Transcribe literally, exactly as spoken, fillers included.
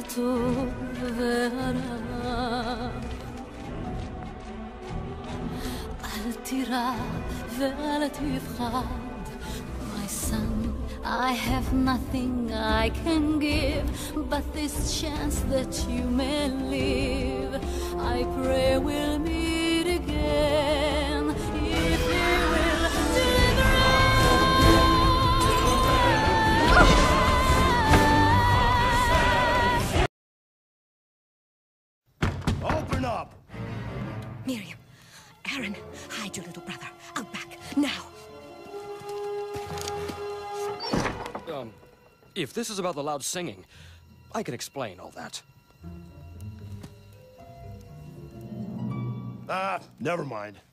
הטוב והרע. אל תירא ואל תפחד, my son, I have nothing I can give but this chance that you may live. I pray we'll meet again if you will deliver us. Open up! Miriam, Aaron, hide your little brother. Out back, now. Um, if this is about the loud singing, I can explain all that. Ah, never mind.